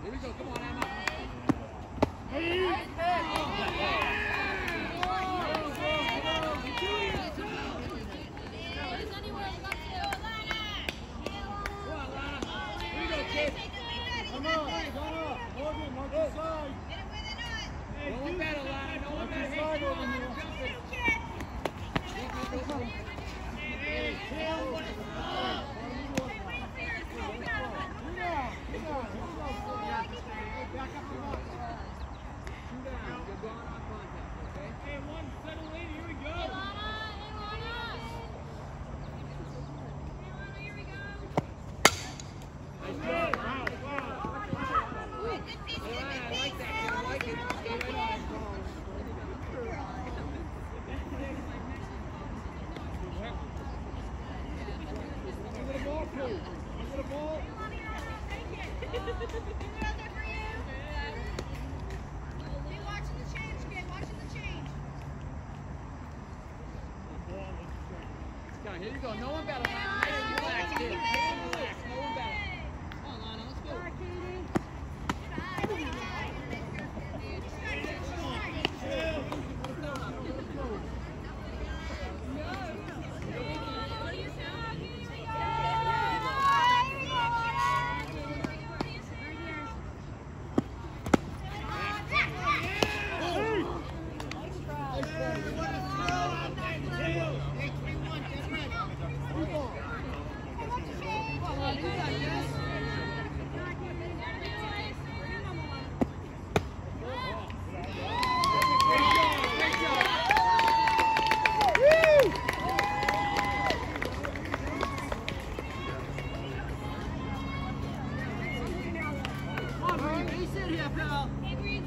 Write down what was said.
Here we go. Come on, Emma. Here you go. No one better. Relax, kid. Relax. No one better. Come on, Lana. Let's go. Sit here, pal.